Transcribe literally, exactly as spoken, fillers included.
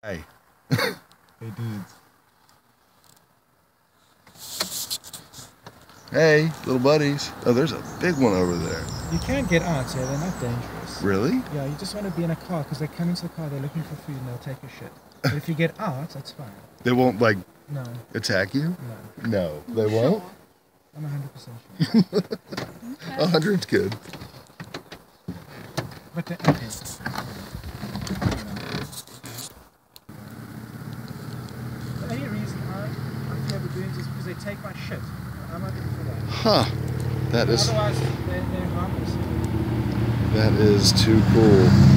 Hey. Hey, dudes. Hey, little buddies. Oh, there's a big one over there. You can get out, yeah, they're not dangerous. Really? Yeah, you just want to be in a car because they come into the car, they're looking for food and they'll take your shit. But if you get out, that's fine. They won't, like, no. attack you? No. No, they won't? I'm one hundred percent sure. A hundred's good. But they, okay. The only reason I, I fear baboons is because they take my shit. I'm not looking for that. Huh. That is... Otherwise, they're, they're harmless. That is too cool.